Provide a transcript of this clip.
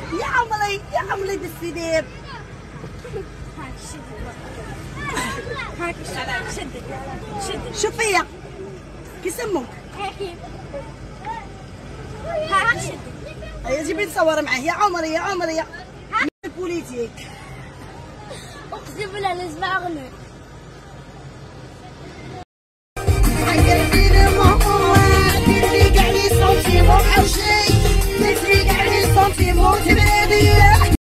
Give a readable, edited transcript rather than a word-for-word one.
يا عمري بالسناب. هاك شدي شوف فيا كي سموك. هاك شدي. هيا جيبي نصور معاه. يا عمري البوليتيك. اقسم بالله لازم اغني. تفريق عليه سنتيمون او شي، تفريق عليه سنتيمون تبادي.